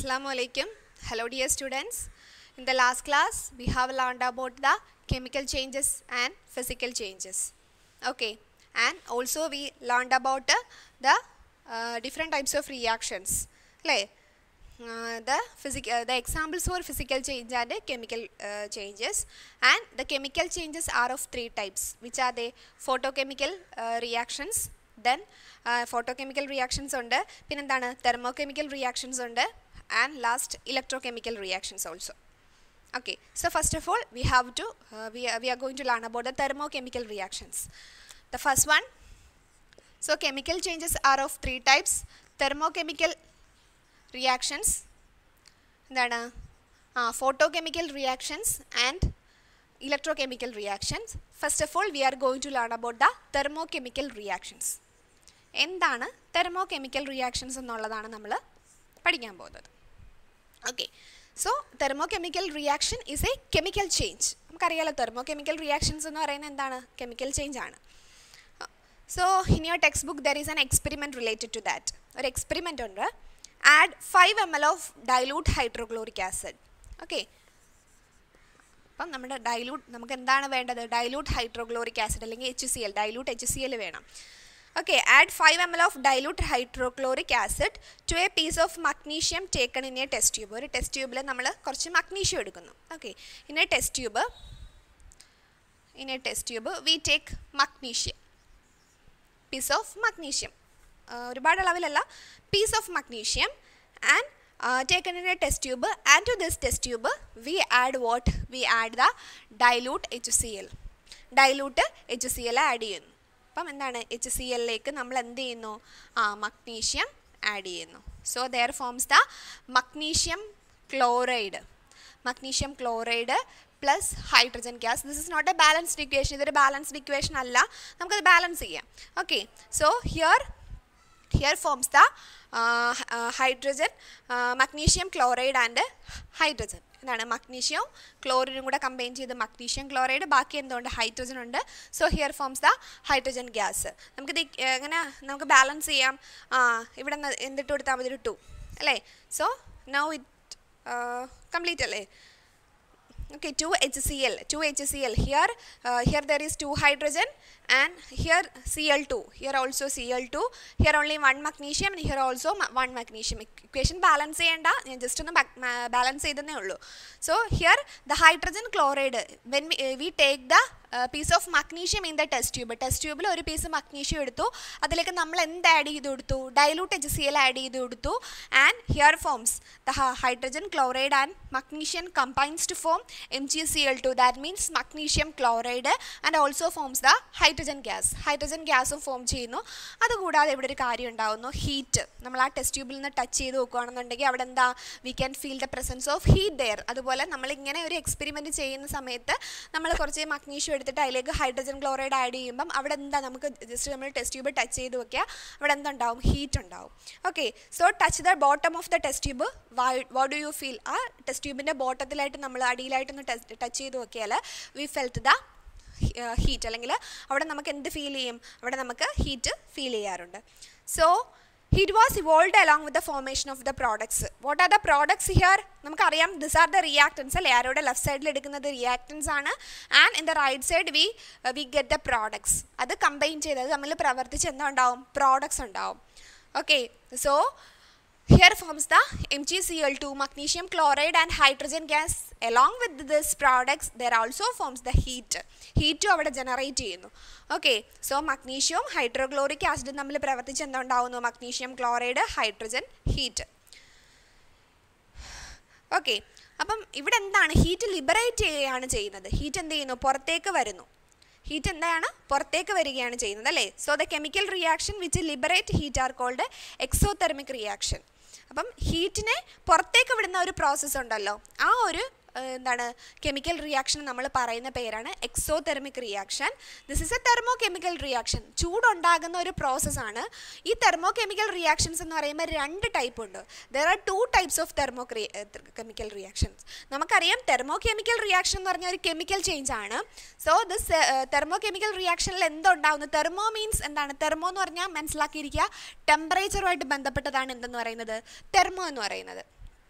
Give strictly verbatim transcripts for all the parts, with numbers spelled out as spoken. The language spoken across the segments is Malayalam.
Assalamu alaikum. Hello dear students. In the last class we have learned about the chemical changes and physical changes. Okay, and also we learned about uh, the uh, different types of reactions. Like, uh, the physical uh, the examples for physical change and uh, chemical uh, changes, and the chemical changes are of three types, which are the photochemical uh, reactions, then uh, photochemical reactions ഉണ്ട്, പിന്നെന്താണ് thermochemical reactions ഉണ്ട്, and last electrochemical reactions also. Okay, so first of all we have to uh, we, are, we are going to learn about the thermochemical reactions. The first one, so chemical changes are of three types. Thermochemical reactions, എന്താണ് uh, photochemical reactions and electrochemical reactions. First of all we are going to learn about the thermochemical reactions. എന്താണ് thermochemical reactions എന്നുള്ളതാണ് നമ്മൾ പഠിക്കാൻ പോകുന്നത്. Okay, so thermochemical reaction is a chemical change. നമുക്കറിയാലോ thermochemical reactions എന്ന് പറയുന്നത് എന്താണ്, chemical change ആണ്. So in your textbook there is an experiment related to that. ഒരു experiment ഉണ്ട്, add five milliliters of dilute hydrochloric acid. Okay, അപ്പം നമ്മുടെ ഡൈലൂട്ട് നമുക്ക് എന്താണ് വേണ്ടത്, ഡൈലൂട്ട് ഹൈഡ്രോക്ലോറിക് ആസിഡ് അല്ലെങ്കിൽ H C L, dilute H C L വേണം. Okay, add five milliliters of dilute hydrochloric acid to a piece of magnesium taken in a test tube. ഒരു ടെസ്റ്റ് ട്യൂബിൽ നമ്മൾ കുറച്ച് മഗ്നീഷ്യം എടുക്കുന്നു. Okay, in a test tube, in a test tube we take magnesium, piece of magnesium, ഒരുപാട് അളവിലല്ല, piece of magnesium, and uh, taken in a test tube, and to this test tube we add what, we add the dilute H C l, dilute H C l add ചെയ്യുന്നു. അപ്പം എന്താണ്, എച്ച് സി എല്ലിലേക്ക് നമ്മൾ എന്ത് ചെയ്യുന്നു, ആ മഗ്നീഷ്യം ആഡ് ചെയ്യുന്നു. So there forms the magnesium chloride, magnesium chloride plus hydrogen gas. This is not a balanced equation, ഇതൊരു ബാലൻസ്ഡ് ഇക്വേഷൻ അല്ല, നമുക്കത് ബാലൻസ് ചെയ്യാം. Okay, so here here forms the hydrogen, magnesium chloride and hydrogen. എന്താണ്, മഗ്നീഷ്യവും ക്ലോറിനും കൂടെ കമ്പൈൻ ചെയ്ത് മഗ്നീഷ്യം ക്ലോറൈഡ്, ബാക്കി എന്തുകൊണ്ട്, ഹൈഡ്രജൻ ഉണ്ട്. So here forms the hydrogen gas. നമുക്കിത് എങ്ങനെ നമുക്ക് ബാലൻസ് ചെയ്യാം, ആ ഇവിടെ എന്തിട്ട് കൊടുത്താൽ മതി, ഒരു ടു അല്ലേ. സോ നൗ ഇറ്റ് കംപ്ലീറ്റ് അല്ലേ. Okay, two H C l, two H C l. Here, uh, here there is two hydrogen, and here C l two. Here also C l two. Here only one magnesium, and here also one magnesium. Equation balance ചെയ്യണ്ട, ഞാൻ just ഒന്ന് balance ചെയ്തേ ഉള്ളൂ. So here the hydrogen chloride, when we, uh, we take the uh, piece of magnesium in the test tube, test tube ൽ ഒരു piece magnesium എടുത്തു, അതിലേക്ക് നമ്മൾ എന്ത് ആഡ് ചെയ്ത് കൊടുത്തു, dilute H C l add ചെയ്ത് കൊടുത്തു, and here forms the hydrogen chloride and magnesium combines to form M g C l two, that means magnesium chloride, and also forms the hydrogen gas. hydrogen gas form ചെയ്യുന്നു. അതുകൂടാതെ ഇവിടെ ഒരു കാര്യം ഉണ്ടാവുന്നു, ഹീറ്റ്. നമ്മൾ ആ ടെസ്റ്റ് ട്യൂബിൽ നിന്ന് ടച്ച് ചെയ്ത് നോക്കുകയാണെന്നുണ്ടെങ്കിൽ അവിടെ എന്താ, we can feel the presence of heat there. അതുപോലെ നമ്മളിങ്ങനെ ഒരു എക്സ്പെരിമെൻറ്റ് ചെയ്യുന്ന സമയത്ത് നമ്മൾ കുറച്ച് മഗ്നീഷ്യം എടുത്തിട്ട് അതിലേക്ക് ഹൈഡ്രജൻ ക്ലോറൈഡ് ആഡ് ചെയ്യുമ്പം അവിടെ എന്താ, നമുക്ക് ജസ്റ്റ് നമ്മൾ ടെസ്റ്റ് ട്യൂബ് ടച്ച് ചെയ്ത് വെക്കുക, അവിടെ എന്തുണ്ടാവും, ഹീറ്റ് ഉണ്ടാവും. Okay, so touch the bottom of the test tube, what do you feel, ആ ടെസ്റ്റ് ട്യൂബിൻ്റെ ബോട്ടത്തിലായിട്ട് നമ്മൾ അടിയിലായിട്ടൊന്ന് ടച്ച് ചെയ്ത് നോക്കിയാൽ വി ഫെൽറ്റ് ദ ഹീറ്റ്, അല്ലെങ്കിൽ അവിടെ നമുക്ക് എന്ത് ഫീൽ ചെയ്യും, അവിടെ നമുക്ക് ഹീറ്റ് ഫീൽ ചെയ്യാറുണ്ട്. So heat was evolved along with the formation of the products. What are the products here, നമുക്കറിയാം ദിസ് ആർ ദ റിയാക്ടൻസ് അല്ലേ, ആരോടെ ലെഫ്റ്റ് സൈഡിൽ എടുക്കുന്നത് റിയാക്ടൻസ് ആണ്, and in the right side we we get the products. അത് കമ്പൈൻ ചെയ്തത് തമ്മിൽ പ്രവർത്തിച്ച് എന്തുണ്ടാവും, പ്രോഡക്ട്സ് ഉണ്ടാവും. Okay, so here forms the M g C l two, magnesium chloride and hydrogen gas. Along with this products there also forms the heat. heat അവിടെ ജനറേറ്റ് ചെയ്യുന്നു. ഓക്കെ, സോ മഗ്നീഷ്യവും ഹൈഡ്രോക്ലോറിക് ആസിഡും തമ്മിൽ പ്രവർത്തിച്ച് എന്തുണ്ടാവുന്നു, magnesium chloride, hydrogen, heat. Okay, അപ്പം ഇവിടെ എന്താണ്, ഹീറ്റ് ലിബറേറ്റ് ചെയ്യുകയാണ് ചെയ്യുന്നത്. ഹീറ്റ് എന്ത് ചെയ്യുന്നു, പുറത്തേക്ക് വരുന്നു. ഹീറ്റ് എന്താണ്, പുറത്തേക്ക് വരികയാണ് ചെയ്യുന്നത് അല്ലേ. So the chemical reaction which liberate heat are called exothermic reaction. അപ്പം ഹീറ്റിനെ പുറത്തേക്ക് വിടുന്ന ഒരു പ്രോസസ്സ് ഉണ്ടല്ലോ, ആ ഒരു എന്താണ് കെമിക്കൽ റിയാക്ഷൻ നമ്മൾ പറയുന്ന പേരാണ് exothermic reaction. This is a thermochemical reaction, ചൂടുണ്ടാകുന്ന ഒരു പ്രോസസ്സാണ്. ഈ തെർമോകെമിക്കൽ റിയാക്ഷൻസ് എന്ന് പറയുമ്പോൾ രണ്ട് ടൈപ്പ് ഉണ്ട്. There are two types of thermo chemical reactions. നമുക്കറിയാം തെർമോകെമിക്കൽ റിയാക്ഷൻ എന്ന് പറഞ്ഞാൽ ഒരു കെമിക്കൽ ചേഞ്ച് ആണ്. സോ ദിസ് തെർമോകെമിക്കൽ റിയാക്ഷനിൽ എന്തുണ്ടാവുന്നു, തെർമോ മീൻസ് എന്താണ്, തെർമോ എന്ന് പറഞ്ഞാൽ മനസ്സിലാക്കിയിരിക്കുക ടെമ്പറേച്ചറുമായിട്ട് ബന്ധപ്പെട്ടതാണ് എന്തെന്ന് പറയുന്നത്, തെർമോ എന്ന് പറയുന്നത്.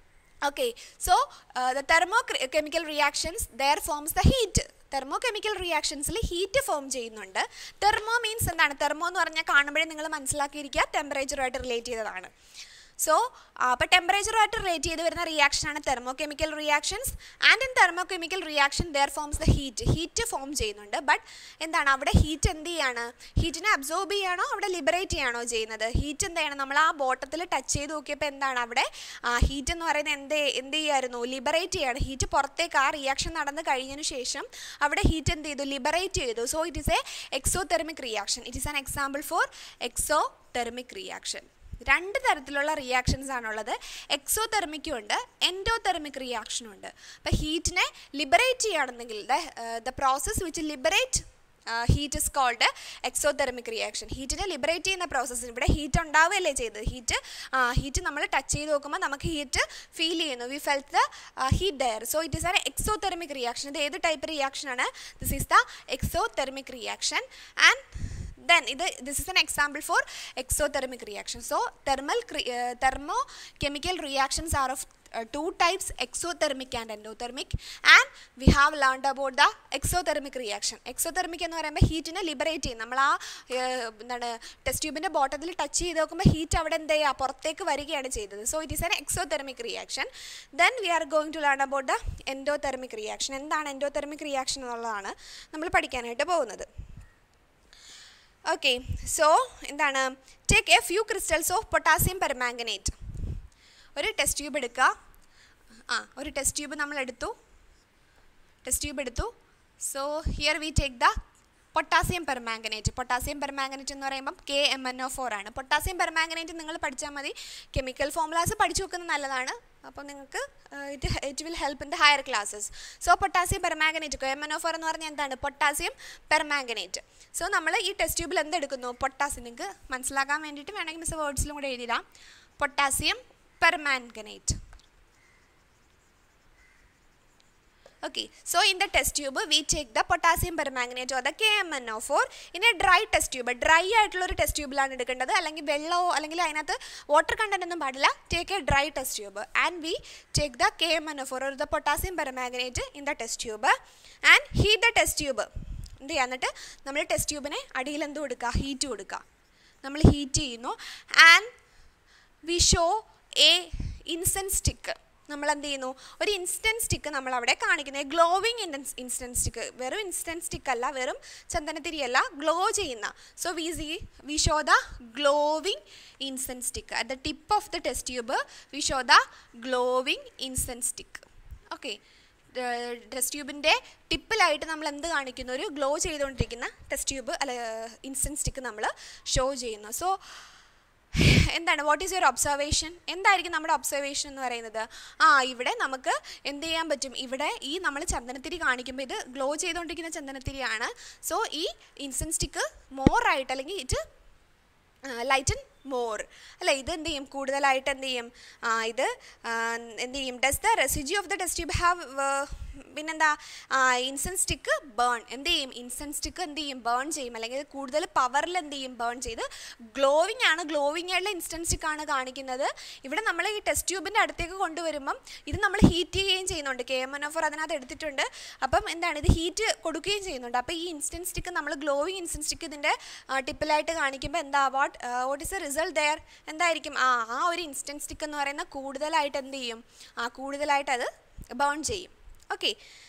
Okay, so uh, the thermochemical reactions, there forms the heat. Thermochemical reactions heat form ചെയ്യുന്നുണ്ട്. Thermo means എന്താണ്? Thermo എന്ന് പറഞ്ഞാൽ കാണുമ്പോഴേ നിങ്ങൾ മനസ്സിലാക്കിയിരിക്കുക ടെമ്പറേച്ചർ ആയിട്ട് റിലേറ്റ് ചെയ്തതാണ്. So, അപ്പോൾ ടെമ്പറേച്ചർ ആയിട്ട് റിലേറ്റ് ചെയ്ത് വരുന്ന റിയാക്ഷൻ ആണ് thermochemical reactions. And in thermochemical reaction there forms the heat. Heat form ചെയ്യുന്നുണ്ട്. ബട്ട് എന്താണ് അവിടെ ഹീറ്റ് എന്ത് ചെയ്യാണ്? ഹീറ്റിനെ അബ്സോർബ് ചെയ്യാണോ അവിടെ ലിബറേറ്റ് ചെയ്യാണോ ചെയ്യുന്നത്? ഹീറ്റ് എന്താണ്? നമ്മൾ ആ ബോട്ടത്തിൽ ടച്ച് ചെയ്ത് നോക്കിയപ്പോൾ എന്താണ് അവിടെ ഹീറ്റ് എന്ന് പറയുന്നത് എന്ത് എന്ത് ചെയ്യായിരുന്നു? ലിബറേറ്റ് ചെയ്യാണ്. ഹീറ്റ് പുറത്തേക്ക് ആ റിയാക്ഷൻ നടന്ന് കഴിഞ്ഞതിന് ശേഷം അവിടെ ഹീറ്റ് എന്ത് ചെയ്തു? ലിബറേറ്റ് ചെയ്തു. So it is a exothermic reaction. It is an example for exothermic reaction. രണ്ട് തരത്തിലുള്ള റിയാക്ഷൻസ് ആണുള്ളത്. എക്സോതെർമിക്കും ഉണ്ട്, എൻഡോതെർമിക് റിയാക്ഷനും ഉണ്ട്. അപ്പോൾ ഹീറ്റിനെ ലിബറേറ്റ് ചെയ്യുകയാണെന്നെങ്കിൽ the process which liberate heat is called exothermic reaction. ഹീറ്റിനെ ലിബറേറ്റ് ചെയ്യുന്ന പ്രോസസ്സിന് ഇവിടെ ഹീറ്റ് ഉണ്ടാവുകയല്ലേ ചെയ്തത്? ഹീറ്റ് ഹീറ്റ് നമ്മൾ ടച്ച് ചെയ്ത് നോക്കുമ്പോൾ നമുക്ക് ഹീറ്റ് ഫീൽ ചെയ്യുന്നു. We felt the heat there. So it is an exothermic reaction. ഇത് ഏത് ടൈപ്പ് റിയാക്ഷനാണ്? This is the exothermic reaction. And then ഇത് this is an example for exothermic reaction. So thermal uh, thermochemical reactions are of uh, two types, exothermic and endothermic, and we have learned about the exothermic reaction. Exothermic എന്ന് പറയുമ്പോൾ ഹീറ്റിനെ ലിബറേറ്റ് ചെയ്യും. നമ്മൾ ആ എന്താണ് ടെസ്റ്റ് ട്യൂബിൻ്റെ ബോട്ടത്തിൽ ടച്ച് ചെയ്ത് നോക്കുമ്പോൾ ഹീറ്റ് അവിടെ എന്ത് ചെയ്യുക? പുറത്തേക്ക് വരികയാണ് ചെയ്തത്. So it is an exothermic reaction. Then we are going to learn about the endothermic reaction. എന്താണ് എൻഡോതെർമിക് റിയാക്ഷൻ എന്നുള്ളതാണ് നമ്മൾ പഠിക്കാനായിട്ട് പോകുന്നത്. Okay, so എന്താണ്? Take a few crystals of potassium permanganate. ഒരു ടെസ്റ്റ് ട്യൂബ് എടുക്കുക. ആ ഒരു ടെസ്റ്റ് ട്യൂബ് നമ്മൾ എടുത്തു ടെസ്റ്റ് ട്യൂബ് എടുത്തു so here we take the potassium permanganate. Potassium permanganate എന്ന് പറയുമ്പം K M N O four ആണ്. പൊട്ടാസ്യം പെർമാംഗനേറ്റ് നിങ്ങൾ പഠിച്ചാൽ മതി. കെമിക്കൽ ഫോമുലാസ് പഠിച്ചു വെക്കുന്നത് നല്ലതാണ്. അപ്പോൾ നിങ്ങൾക്ക് it it will help in the higher classes. So potassium permanganate K M N O four എന്ന് പറഞ്ഞാൽ എന്താണ്? Potassium permanganate. സോ നമ്മൾ ഈ ടെസ്റ്റ് ട്യൂബിൽ എന്തെടുക്കുന്നു? പൊട്ടാസ്യം. നിങ്ങൾക്ക് മനസ്സിലാക്കാൻ വേണ്ടിയിട്ട് വേണമെങ്കിൽ മിസ് വേർഡ്സിലും കൂടെ എഴുതിടാം. Potassium permanganate. Okay, so in the test tube we take the potassium permanganate or the K M N O four in a dry test tube. Dry ആയിട്ടുള്ള ഒരു ടെസ്റ്റ് ട്യൂബിലാണ് എടുക്കേണ്ടത്. അല്ലെങ്കിൽ വെള്ളമോ അല്ലെങ്കിൽ അതിനകത്ത് വാട്ടർ കണ്ടന്റ് ഒന്നും പാടില്ല. Take a dry test tube and we take the K M N O four or the potassium permanganate in the test tube and heat the test tube. എന്ത് ചെയ്യുക? എന്നിട്ട് നമ്മൾ ടെസ്റ്റ് ട്യൂബിനെ അടിയിൽ എന്ത് കൊടുക്കുക? ഹീറ്റ് കൊടുക്കുക. നമ്മൾ ഹീറ്റ് ചെയ്യുന്നു. And we show a incense stick. നമ്മൾ എന്ത് ചെയ്യുന്നു? ഒരു ഇൻസ്റ്റൻറ്റ് സ്റ്റിക്ക് നമ്മളവിടെ കാണിക്കുന്നത്. Glowing instance instant stick. വെറും ഇൻസ്റ്റൻറ്റ് സ്റ്റിക്ക് അല്ല, വെറും ചന്ദനത്തിരിയല്ല, ഗ്ലോ ചെയ്യുന്ന. So we see we show the glowing instant stick. At the tip of the test tube we show the glowing instant stick. Okay, test ട്യൂബിൻ്റെ ടിപ്പിലായിട്ട് നമ്മൾ എന്ത് കാണിക്കുന്നു? ഒരു ഗ്ലോ ചെയ്തുകൊണ്ടിരിക്കുന്ന ടെസ്റ്റ് ട്യൂബ് അല്ല ഇൻസ്റ്റൻറ്റ് സ്റ്റിക്ക് നമ്മൾ ഷോ ചെയ്യുന്നു. സോ എന്താണ്? What is your observation? എന്തായിരിക്കും നമ്മുടെ ഒബ്സർവേഷൻ എന്ന് പറയുന്നത്? ആ ഇവിടെ നമുക്ക് എന്ത് ചെയ്യാൻ പറ്റും? ഇവിടെ ഈ നമ്മൾ ചന്ദനത്തിരി കാണിക്കുമ്പോൾ ഇത് ഗ്ലോ ചെയ്തുകൊണ്ടിരിക്കുന്ന ചന്ദനത്തിരിയാണ്. സോ ഈ ഇൻസെൻസ് സ്റ്റിക്ക് മോർ ആയിട്ട് അല്ലെങ്കിൽ ഇത് ലൈറ്റൻ മോർ അല്ല, ഇത് എന്ത് ചെയ്യും? കൂടുതലായിട്ട് എന്ത് ചെയ്യും? ഇത് എന്ത് ചെയ്യും? Does the residue of the test tube have പിന്നെന്താ? ഇൻസെൻസ് സ്റ്റിക്ക് ബേൺ എന്ത് ചെയ്യും? ഇൻസെൻസ് സ്റ്റിക്ക് എന്ത് ചെയ്യും? ബേൺ ചെയ്യും. അല്ലെങ്കിൽ കൂടുതൽ പവറിൽ എന്ത് ചെയ്യും? ബേൺ ചെയ്ത് ഗ്ലോവിങ് ആണ്. ഗ്ലോവിങ് ആയിട്ടുള്ള ഇൻസ്റ്റൻസ് സ്റ്റിക്കാണ് കാണിക്കുന്നത്. ഇവിടെ നമ്മൾ ഈ ടെസ്റ്റ് ട്യൂബിൻ്റെ അടുത്തേക്ക് കൊണ്ടുവരുമ്പം ഇത് നമ്മൾ ഹീറ്റ് ചെയ്യുകയും ചെയ്യുന്നുണ്ട്. K M N O four അതിനകത്ത് എടുത്തിട്ടുണ്ട്. അപ്പം എന്താണ്? ഇത് ഹീറ്റ് കൊടുക്കുകയും ചെയ്യുന്നുണ്ട്. അപ്പോൾ ഈ ഇൻസ്റ്റൻസ് സ്റ്റിക്ക് നമ്മൾ ഗ്ലോവിങ് ഇൻസ്റ്റൻസ് സ്റ്റിക്ക് ഇതിൻ്റെ ടിപ്പിലായിട്ട് കാണിക്കുമ്പോൾ എന്താ? What what is a result there? എന്തായിരിക്കും? ആ ആ ഒരു ഇൻസ്റ്റൻസ് സ്റ്റിക്ക് എന്ന് പറയുന്ന കൂടുതലായിട്ട് എന്ത് ചെയ്യും? ആ കൂടുതലായിട്ട് അത് ബേൺ ചെയ്യും. ഓക്കെ,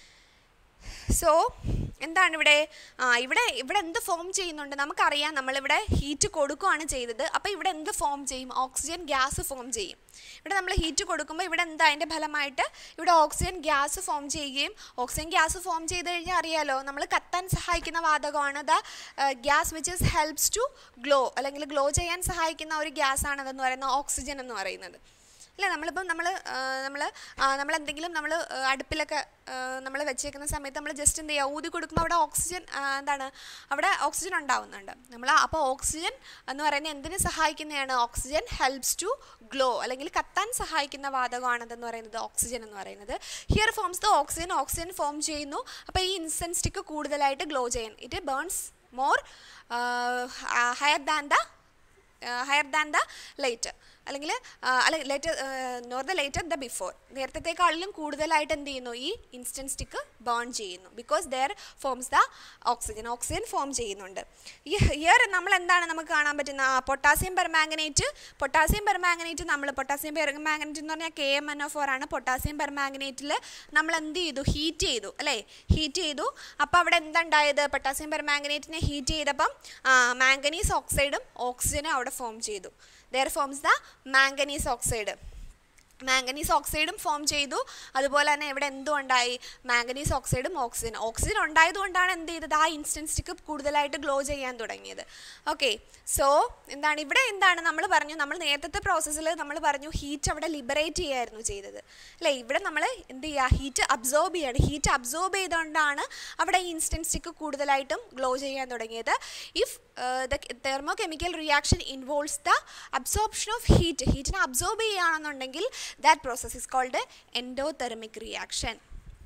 സോ എന്താണ് ഇവിടെ? ആ ഇവിടെ ഇവിടെ എന്ത് ഫോം ചെയ്യുന്നുണ്ട്? നമുക്കറിയാം നമ്മളിവിടെ ഹീറ്റ് കൊടുക്കുകയാണ് ചെയ്തത്. അപ്പോൾ ഇവിടെ എന്ത് ഫോം ചെയ്യും? ഓക്സിജൻ ഗ്യാസ് ഫോം ചെയ്യും. ഇവിടെ നമ്മൾ ഹീറ്റ് കൊടുക്കുമ്പോൾ ഇവിടെ എന്താ? അതിൻ്റെ ഫലമായിട്ട് ഇവിടെ ഓക്സിജൻ ഗ്യാസ് ഫോം ചെയ്യുകയും ഓക്സിജൻ ഗ്യാസ് ഫോം ചെയ്ത് കഴിഞ്ഞാൽ അറിയാലോ നമ്മൾ കത്താൻ സഹായിക്കുന്ന വാതകമാണ് the gas which is helps to glow, അല്ലെങ്കിൽ ഗ്ലോ ചെയ്യാൻ സഹായിക്കുന്ന ഒരു ഗ്യാസാണ് അതെന്ന് പറയുന്നത് ഓക്സിജൻ എന്ന് പറയുന്നത്. അല്ലേ? നമ്മളിപ്പം നമ്മൾ നമ്മൾ നമ്മളെന്തെങ്കിലും നമ്മൾ അടുപ്പിലൊക്കെ നമ്മൾ വെച്ചേക്കുന്ന സമയത്ത് നമ്മൾ ജസ്റ്റ് എന്ത് ചെയ്യുക? ഊതി കൊടുക്കുമ്പോൾ അവിടെ ഓക്സിജൻ എന്താണ്? അവിടെ ഓക്സിജൻ ഉണ്ടാവുന്നുണ്ട്. നമ്മൾ അപ്പോൾ ഓക്സിജൻ എന്ന് പറയുന്നത് എന്തിനു സഹായിക്കുന്നതാണ്? ഓക്സിജൻ ഹെൽപ്സ് ടു ഗ്ലോ, അല്ലെങ്കിൽ കത്താൻ സഹായിക്കുന്ന വാതകമാണതെന്ന് പറയുന്നത് ഓക്സിജൻ എന്ന് പറയുന്നത്. Here forms the oxygen. Oxygen form ചെയ്യുന്നു. അപ്പോൾ ഈ ഇൻസെൻസ് സ്റ്റിക്ക് കൂടുതലായിട്ട് ഗ്ലോ ചെയ്യാൻ it burns more higher than the higher than the light. അല്ലെങ്കിൽ അല്ല later nor the later the before, നേരത്തെക്കാളിലും കൂടുതലായിട്ട് എന്ത് ചെയ്യുന്നു, ഈ ഇൻസ്റ്റൻറ്റ് സ്റ്റിക്ക് ബേൺ ചെയ്യുന്നു. Because there forms the oxygen, oxygen form ചെയ്യുന്നുണ്ട്. ഈ ഹിയർ നമ്മൾ എന്താണ് നമുക്ക് കാണാൻ പറ്റുന്ന പൊട്ടാസ്യം പെർമാംഗനേറ്റ്, പൊട്ടാസ്യം പെർമാംഗനേറ്റ് നമ്മൾ പൊട്ടാസ്യം പെർമാംഗനേറ്റ് എന്ന് പറഞ്ഞാൽ K M N O four ആണ്. പൊട്ടാസ്യം പെർമാംഗനേറ്റിൽ നമ്മൾ എന്ത് ചെയ്തു, ഹീറ്റ് ചെയ്തു അല്ലേ, ഹീറ്റ് ചെയ്തു. അപ്പോൾ അവിടെ എന്തുണ്ടായത്, പൊട്ടാസ്യം പെർമാംഗനേറ്റിനെ ഹീറ്റ് ചെയ്തപ്പം മാംഗനീസ് ഓക്സൈഡും ഓക്സിജനും അവിടെ ഫോം ചെയ്തു. There forms the manganese oxide. Manganese ഓക്സൈഡും ഫോം ചെയ്തു. അതുപോലെ തന്നെ ഇവിടെ എന്തുണ്ടായി, മാംഗനീസ് ഓക്സൈഡും ഓക്സിജൻ ഓക്സിജൻ ഉണ്ടായതുകൊണ്ടാണ് എന്ത് ചെയ്തത്, ആ ഇൻസ്റ്റൻറ്റ് സ്റ്റിക്ക് കൂടുതലായിട്ട് ഗ്ലോ ചെയ്യാൻ തുടങ്ങിയത്. ഓക്കെ, സോ എന്താണ് ഇവിടെ എന്താണ് നമ്മൾ പറഞ്ഞു, നമ്മൾ നേരത്തെ പ്രോസസ്സിൽ നമ്മൾ പറഞ്ഞു ഹീറ്റ് അവിടെ ലിബറേറ്റ് ചെയ്യായിരുന്നു ചെയ്തത് അല്ലേ. ഇവിടെ നമ്മൾ എന്ത് ചെയ്യുക, ഹീറ്റ് അബ്സോർബ് ചെയ്യാണ്. ഹീറ്റ് അബ്സോർബ് ചെയ്തുകൊണ്ടാണ് അവിടെ ഈ ഇൻസ്റ്റൻറ്റ് സ്റ്റിക്ക് കൂടുതലായിട്ടും ഗ്ലോ ചെയ്യാൻ തുടങ്ങിയത്. If the thermochemical reaction involves the absorption of heat, ഹീറ്റിനെ അബ്സോർബ് ചെയ്യുകയാണെന്നുണ്ടെങ്കിൽ that process is called endothermic reaction.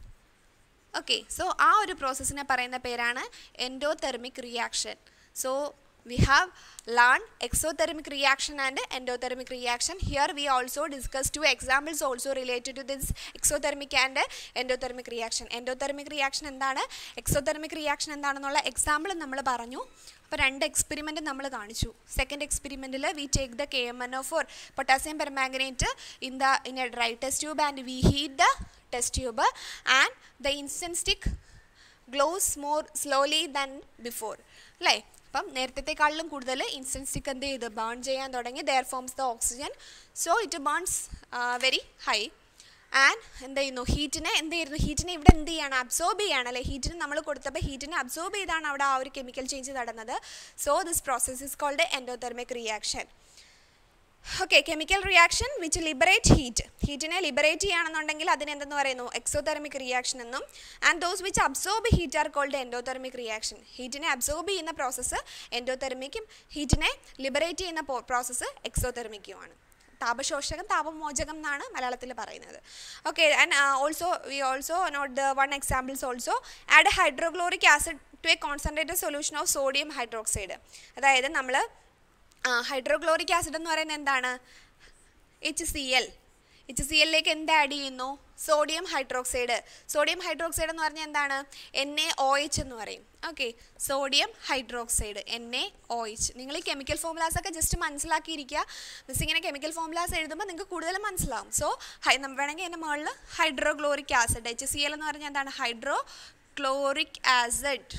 Okay, so ആ ഒരു പ്രോസസ്സിനെ പറയുന്ന പേരാണ് endothermic reaction. So we have learned exothermic reaction and endothermic reaction. Here we also discussed two examples also related to this exothermic and endothermic reaction. Endothermic reaction എന്താണ്, exothermic reaction എന്താണെന്നുള്ള എക്സാമ്പിൾ നമ്മൾ പറഞ്ഞു. അപ്പോൾ രണ്ട് എക്സ്പെരിമെൻറ്റ് നമ്മൾ കാണിച്ചു. സെക്കൻഡ് എക്സ്പെരിമെൻറ്റിൽ we take the K M N O four potassium permanganate in the in a dry test tube and we heat the test tube and the instant stick glows more slowly than before അല്ലേ. അപ്പം നേരത്തെക്കാളിലും കൂടുതൽ ഇൻസ്റ്റൻറ്റ് സ്റ്റിക്ക് എന്ത് ചെയ്ത് ബേൺ ചെയ്യാൻ തുടങ്ങി. There forms the oxygen, so it burns very high. And എന്ത് ചെയ്യുന്നു, ഹീറ്റിനെ എന്ത് ചെയ്യുന്നു, ഹീറ്റിനെ ഇവിടെ എന്ത് ചെയ്യാണ്, അബ്സോർബ് ചെയ്യാണ് അല്ലേ. ഹീറ്റിന് നമ്മൾ കൊടുത്തപ്പോൾ ഹീറ്റിനെ അബ്സോർബ് ചെയ്താണ് അവിടെ ആ ഒരു കെമിക്കൽ ചേഞ്ച് നടന്നത്. So this process is called endothermic reaction. Okay, chemical reaction which liberate heat, ഹീറ്റിനെ ലിബറേറ്റ് ചെയ്യുകയാണെന്നുണ്ടെങ്കിൽ അതിനെന്തെന്ന് പറയുന്നു, എക്സോതെർമിക് റിയാക്ഷൻ എന്നും. And those which absorb heat are called endothermic reaction. ഹീറ്റിനെ അബ്സോർബ് ചെയ്യുന്ന പ്രോസസ്സ് എൻഡോതെർമിക്കും ഹീറ്റിനെ ലിബറേറ്റ് ചെയ്യുന്ന പ്രോസസ്സ് എക്സോതെർമിക്കുമാണ്. താപശോഷകം താപമോചകം എന്നാണ് മലയാളത്തിൽ പറയുന്നത്. Okay, and also we also note the one examples also add hydrochloric acid to a concentrated solution of sodium hydroxide. അതായത് നമ്മൾ ഹൈഡ്രോക്ലോറിക് ആസിഡ് എന്ന് പറയുന്നത് എന്താണ്, H C L. H C എല്ലിലേക്ക് എന്ത് ആഡ് ചെയ്യുന്നു, സോഡിയം ഹൈഡ്രോക്സൈഡ്. സോഡിയം ഹൈഡ്രോക്സൈഡ് എന്ന് പറഞ്ഞാൽ എന്താണ്, എൻ എ ഒ എച്ച് എന്ന് പറയും. Okay, sodium hydroxide N A O H. നിങ്ങൾ ഈ കെമിക്കൽ ഫോമുലാസ് ഒക്കെ ജസ്റ്റ് മനസ്സിലാക്കിയിരിക്കുക. മിസ് ഇങ്ങനെ കെമിക്കൽ ഫോമുലാസ് എഴുതുമ്പോൾ നിങ്ങൾക്ക് കൂടുതൽ മനസ്സിലാവും. സോ ഹൈ വേണമെങ്കിൽ എൻ്റെ മുകളിൽ hydrochloric acid, H C L എന്ന് പറഞ്ഞാൽ എന്താണ്, hydrochloric acid.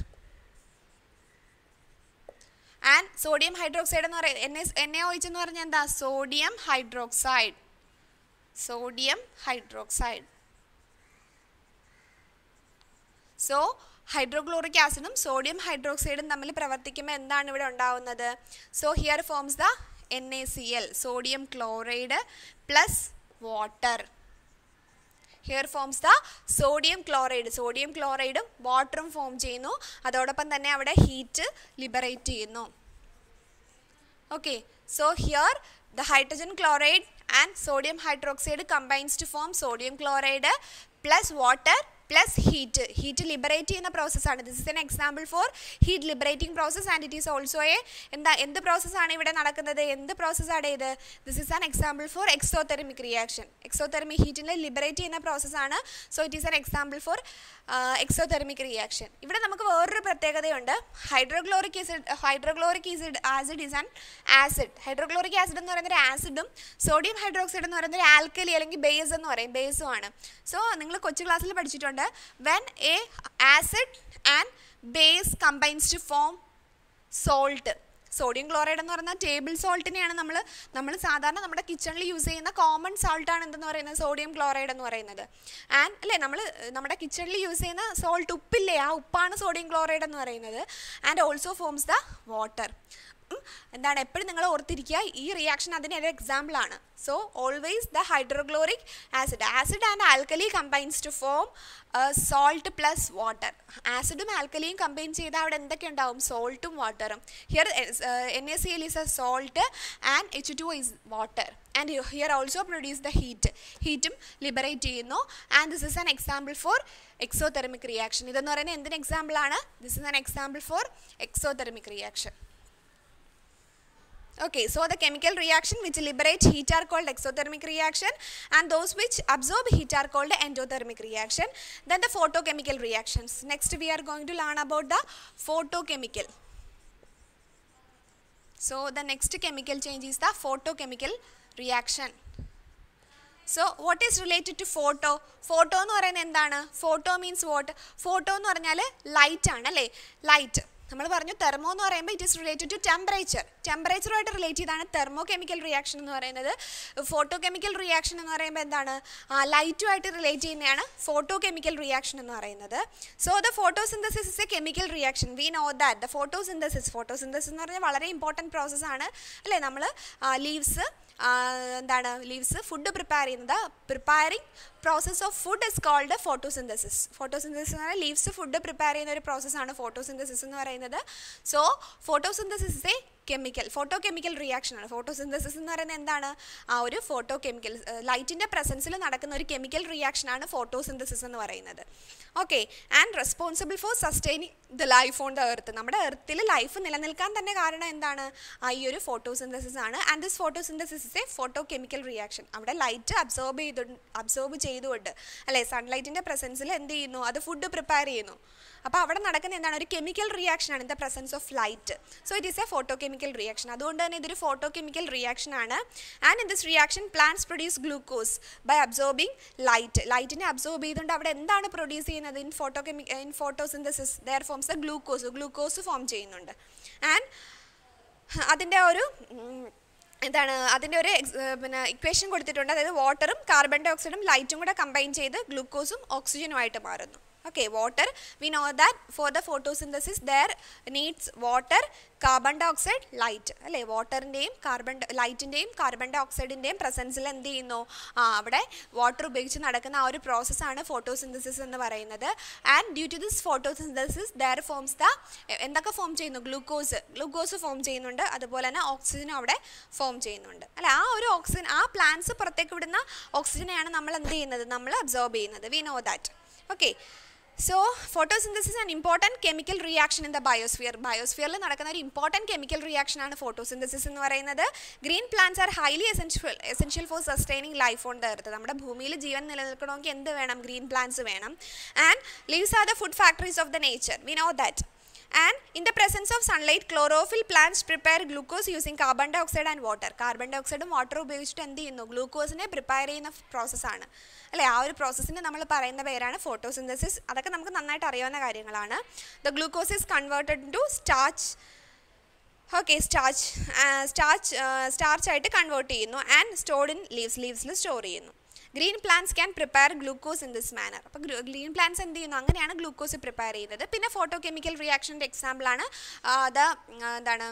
And sodium hydroxide എന്ന് പറയുന്നത് N S N A O H എന്ന് പറഞ്ഞാൽ എന്താ, sodium hydroxide, sodium hydroxide. So hydrochloric ആസിഡും സോഡിയം ഹൈഡ്രോക്സൈഡും തമ്മിൽ പ്രവർത്തിക്കുമ്പോൾ എന്താണ് ഇവിടെ ഉണ്ടാവുന്നത്, so here forms the N A C L, sodium chloride plus water. Here forms the sodium chloride, sodium ക്ലോറൈഡും വാട്ടറും ഫോം ചെയ്യുന്നു. അതോടൊപ്പം തന്നെ അവിടെ ഹീറ്റ് ലിബറേറ്റ് ചെയ്യുന്നു. Okay, so here the hydrogen chloride and sodium hydroxide combines to form sodium chloride plus water plus heat. Heat liberate ചെയ്യുന്ന പ്രോസസ്സാണ്. This is an example for heat liberating process and it is also a എന്താ എന്ത് പ്രോസസ്സാണ് ഇവിടെ നടക്കുന്നത്, എന്ത് പ്രോസസ്സാണ് ഇത്, this is an example for exothermic reaction. Exothermic ഹീറ്റിനെ ലിബറേറ്റ് ചെയ്യുന്ന പ്രോസസ്സാണ്. So it is an example for exothermic reaction. ഇവിടെ നമുക്ക് വേറൊരു പ്രത്യേകതയുണ്ട്. Hydrochloric acid hydrochloric acid acid is an acid. Hydrochloric acid എന്ന് പറയുന്നത് ഒരു ആസിഡും സോഡിയം ഹൈഡ്രോക്സൈഡ് എന്ന് പറയുന്നത് ഒരു ആൽക്കലി അല്ലെങ്കിൽ ബേസ് എന്ന് പറയും, ബേസും ആണ്. സോ നിങ്ങൾ കൊച്ചു ക്ലാസ്സിൽ പഠിച്ചിട്ടുണ്ട്, when a acid and base combines to form salt. Sodium chloride എന്ന് പറയുന്ന ടേബിൾ സോൾട്ടിനെയാണ് നമ്മൾ നമ്മൾ സാധാരണ നമ്മുടെ കിച്ചണിൽ യൂസ് ചെയ്യുന്ന കോമൺ സോൾട്ടാണ് എന്തെന്ന് പറയുന്നത്, സോഡിയം ക്ലോറൈഡ് എന്ന് പറയുന്നത്. ആൻഡ് അല്ലേ, നമ്മൾ നമ്മുടെ കിച്ചണിൽ യൂസ് ചെയ്യുന്ന സോൾട്ട് ഉപ്പില്ലേ, ആ ഉപ്പാണ് സോഡിയം ക്ലോറൈഡ് എന്ന് പറയുന്നത്. And also forms the water. എന്താണ് എപ്പോഴും നിങ്ങൾ ഓർത്തിരിക്കുക, ഈ റിയാക്ഷൻ അതിന് ഒരു എക്സാമ്പിളാണ്. So always the hydrochloric acid acid and alkali combines to form salt plus water. ആസിഡും ആൽക്കലിയും കമ്പൈൻ ചെയ്താൽ അവിടെ എന്തൊക്കെ ഉണ്ടാവും, സോൾട്ടും വാട്ടറും. Here N A C L is a salt and H two is water. And here also produce the heat. ഹീറ്റും ലിബറേറ്റ് ചെയ്യുന്നു. And this is an example for exothermic reaction. ഇതെന്ന് പറയുന്നത് എന്തിന് എക്സാമ്പിളാണ്, this is an example for exothermic reaction. Okay, so the chemical reaction which liberate heat are called exothermic reaction, and those which absorb heat are called endothermic reaction. Then the photochemical reactions. Next we are going to learn about the photochemical. So the next chemical change is the photochemical reaction. So what is related to photo? Photo എന്ന് പറയുന്നത് എന്താണ്? Photo means what? Photo എന്ന് പറഞ്ഞാൽ light ആണ് അല്ലേ? Light. നമ്മൾ പറഞ്ഞു തെർമോ എന്ന് പറയുമ്പോൾ it is related to temperature. ടെമ്പറേച്ചറുമായിട്ട് റിലേറ്റ് ചെയ്താണ് തെർമോ കെമിക്കൽ റിയാക്ഷൻ എന്ന് പറയുന്നത്. ഫോട്ടോ കെമിക്കൽ റിയാക്ഷൻ എന്ന് പറയുമ്പോൾ എന്താണ്? ലൈറ്റുമായിട്ട് റിലേറ്റ് ചെയ്യുന്നതാണ് ഫോട്ടോ കെമിക്കൽ റിയാക്ഷൻ എന്ന് പറയുന്നത്. So the photosynthesis is a chemical reaction. We know that the photosynthesis photosynthesis എന്ന് പറഞ്ഞാൽ വളരെ ഇമ്പോർട്ടൻറ്റ് പ്രോസസ്സാണ് അല്ലേ? നമ്മൾ ലീവ്സ് എന്താണ് ലീവ്സ് ഫുഡ് പ്രിപ്പയർ ചെയ്യുന്നത്. Preparing process of food is called photosynthesis. Photosynthesis എന്ന് പറഞ്ഞാൽ ലീവ്സ് ഫുഡ് പ്രിപ്പയർ ചെയ്യുന്ന ഒരു പ്രോസസ്സാണ് ഫോട്ടോസിന്തസിസ് എന്ന് പറയുന്നത്. So photosynthesis is a chemical photo chemical reaction ആണ്. ഫോട്ടോസിന്തസിസ് എന്ന് പറയുന്നത് എന്താണ്? ആ ഒരു ഫോട്ടോ കെമിക്കൽ ലൈറ്റിൻ്റെ പ്രസൻസിൽ നടക്കുന്ന ഒരു കെമിക്കൽ റിയാക്ഷനാണ് ഫോട്ടോസിന്തസിസ് എന്ന് പറയുന്നത്. Okay, and responsible for sustaining the life on the earth. നമ്മുടെ എർത്തിൽ ലൈഫ് നിലനിൽക്കാൻ തന്നെ കാരണം എന്താണ്? ആ ഈ ഒരു ഫോട്ടോസിന്തസിസ് ആണ്. And this photosynthesis is a photo chemical reaction. അവിടെ ലൈറ്റ് അബ്സോർബ് ചെയ്തു അബ്സോർബ് ചെയ്തുകൊണ്ട് അല്ലേ സൺലൈറ്റിൻ്റെ പ്രസൻസിൽ എന്ത് ചെയ്യുന്നു? അത് ഫുഡ് പ്രിപ്പയർ ചെയ്യുന്നു. അപ്പോൾ അവിടെ നടക്കുന്ന എന്താണ്? ഒരു കെമിക്കൽ റിയാക്ഷൻ ആണ് in the presence of light. So it is a photo chemical reaction. അതുകൊണ്ട് തന്നെ ഇതൊരു ഫോട്ടോ കെമിക്കൽ റിയാക്ഷൻ ആണ്. And in this reaction plants produce glucose by absorbing light. ലൈറ്റിനെ അബ്സോർബ് ചെയ്തുകൊണ്ട് അവിടെ എന്താണ് പ്രൊഡ്യൂസ് ചെയ്യുന്നത്? ഇൻ ഫോട്ടോ കെമി in photosynthesis there forms a glucose. Glucose form ചെയ്യുന്നുണ്ട്. ആൻഡ് അതിൻ്റെ ഒരു എന്താണ് അതിൻ്റെ ഒരു പിന്നെ ഇക്വേഷൻ കൊടുത്തിട്ടുണ്ട്. അതായത് വാട്ടറും കാർബൺ ഡൈ ഓക്സൈഡും ലൈറ്റും കൂടെ കമ്പൈൻ ചെയ്ത് ഗ്ലൂക്കോസും ഓക്സിജനുമായിട്ട് മാറുന്നു. Okay, water, we know that for the photosynthesis there needs water, carbon dioxide, light. അല്ലേ വാട്ടറിൻ്റെയും കാർബൺ ലൈറ്റിൻ്റെയും കാർബൺ ഡൈ ഓക്സൈഡിൻ്റെയും പ്രസൻസിൽ എന്ത് ചെയ്യുന്നു? ആ അവിടെ വാട്ടർ ഉപയോഗിച്ച് നടക്കുന്ന ആ ഒരു പ്രോസസ്സാണ് ഫോട്ടോസിന്തസിസ് എന്ന് പറയുന്നത്. And due to this photosynthesis there forms the എന്തൊക്കെ ഫോം ചെയ്യുന്നു? ഗ്ലൂക്കോസ് ഗ്ലൂക്കോസ് ഫോം ചെയ്യുന്നുണ്ട്. അതുപോലെ തന്നെ ഓക്സിജനും അവിടെ ഫോം ചെയ്യുന്നുണ്ട് അല്ലേ? ആ ഒരു ഓക്സിജൻ ആ പ്ലാന്റ്സ് പുറത്തേക്ക് വിടുന്ന ഓക്സിജനെയാണ് നമ്മൾ എന്ത് ചെയ്യുന്നത്? നമ്മൾ അബ്സോർബ് ചെയ്യുന്നത്. We know that. Okay, so photosynthesis is an important chemical reaction in the biosphere. ബയോസ്ഫിയറിൽ നടക്കുന്ന ഒരു ഇമ്പോർട്ടൻറ്റ് കെമിക്കൽ റിയാക്ഷൻ ആണ് ഫോട്ടോസിന്തസിസ് എന്ന് പറയുന്നത്. Green plants are highly essential essential for sustaining life on the earth. നമ്മുടെ ഭൂമിയിൽ ജീവൻ നിലനിൽക്കണമെങ്കിൽ എന്ത് വേണം? ഗ്രീൻ പ്ലാന്റ്സ് വേണം. And leaves are the food factories of the nature. We know that. And in the presence of sunlight, chlorophyll plants prepare glucose using carbon dioxide and water. Carbon dioxide ഉം വാട്ടർ ഉപയോഗിച്ചിട്ട് എന്ത് ചെയ്യുന്നു? ഗ്ലൂക്കോസിനെ പ്രിപ്പയർ ചെയ്യുന്ന പ്രോസസ്സാണ് അല്ലേ? ആ ഒരു പ്രോസസ്സിന് നമ്മൾ പറയുന്ന പേരാണ് ഫോട്ടോസിന്തസിസ്. അതൊക്കെ നമുക്ക് നന്നായിട്ട് അറിയാവുന്ന കാര്യങ്ങളാണ്. The glucose is converted to starch. Okay, starch starch starch ആയിട്ട് കൺവേർട്ട് ചെയ്യുന്നു. ആൻഡ് സ്റ്റോർഡ് ഇൻ ലീവ്സ് ലീവ്സിൽ സ്റ്റോർ ചെയ്യുന്നു. Green plants can prepare glucose in this manner. അപ്പോൾ ഗ്രീൻ പ്ലാന്റ്സ് എന്ത് ചെയ്യുന്നു? അങ്ങനെയാണ് ഗ്ലൂക്കോസ് പ്രിപ്പയർ ചെയ്യുന്നത്. പിന്നെ ഫോട്ടോ കെമിക്കൽ റിയാക്ഷൻ്റെ എക്സാമ്പിളാണ് ദ എന്താണ്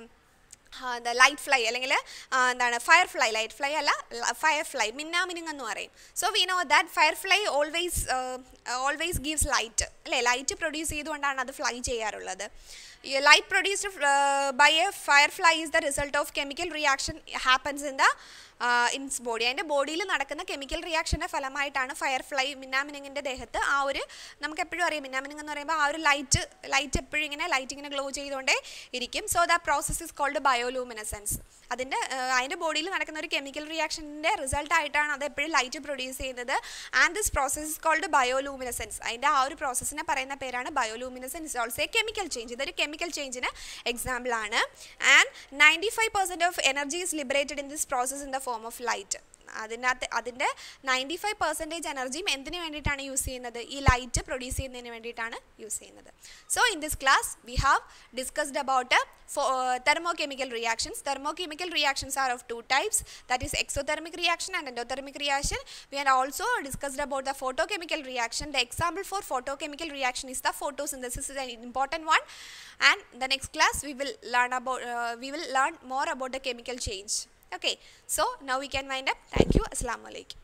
ദ ലൈറ്റ് ഫ്ലൈ അല്ലെങ്കിൽ എന്താണ് ഫയർ ഫ്ലൈ. ലൈറ്റ് ഫ്ലൈ അല്ല, ഫയർ ഫ്ലൈ, മിന്നാമിനുങ്ങ് എന്ന് പറയും. So we know that fire fly always always gives light അല്ലേ? ലൈറ്റ് പ്രൊഡ്യൂസ് ചെയ്തുകൊണ്ടാണ് അത് ഫ്ലൈ ചെയ്യാറുള്ളത്. Light produced uh, by a firefly is the result of chemical reaction happens in the uh, in its body. അതിൻ്റെ ബോഡിയിൽ നടക്കുന്ന കെമിക്കൽ റിയാക്ഷൻ്റെ ഫലമായിട്ടാണ് ഫയർ ഫ്ലൈ മിന്നാമിനുങ്ങിൻ്റെ ദേഹത്ത് ആ ഒരു നമുക്ക് എപ്പോഴും അറിയാം മിന്നാമിനുങ്ങ് എന്ന് പറയുമ്പോൾ ആ ഒരു ലൈറ്റ് ലൈറ്റ് എപ്പോഴും ഇങ്ങനെ ലൈറ്റ് ഇങ്ങനെ ഗ്ലോ ചെയ്തുകൊണ്ടേ ഇരിക്കും. So the process is called bioluminescence. അതിൻ്റെ അതിൻ്റെ ബോഡിയിൽ നടക്കുന്ന ഒരു കെമിക്കൽ റിയാക്ഷൻ്റെ റിസൾട്ടായിട്ടാണ് അത് എപ്പോഴും ലൈറ്റ് പ്രൊഡ്യൂസ് ചെയ്യുന്നത്. And this process is called bioluminescence. അതിൻ്റെ ആ ഒരു പ്രോസസ്സിനെ പറയുന്ന പേരാണ് bioluminescence. Also a chemical change. ഇതൊരു കെമിക്കൽ ചേഞ്ചിന് എക്സാമ്പിൾ ആണ്. And ninety five percent of energy is liberated in this process in the form of light. അതിനകത്ത് അതിൻ്റെ നയൻറ്റി ഫൈവ് പെർസെൻറ്റേജ് എനർജിയും എന്തിനു വേണ്ടിയിട്ടാണ് യൂസ് ചെയ്യുന്നത്? ഈ ലൈറ്റ് പ്രൊഡ്യൂസ് ചെയ്യുന്നതിന് വേണ്ടിയിട്ടാണ് യൂസ് ചെയ്യുന്നത്. So in this class we have discussed about thermochemical reactions. Thermochemical reactions are of two types, that is exothermic reaction and endothermic reaction. We have also discussed about the photochemical reaction. The example for photochemical reaction is the photosynthesis, is an important one. And the next class we will learn about uh, we will learn more about the chemical change. Okay, so now we can wind up. Thank you. Assalamu alaikum.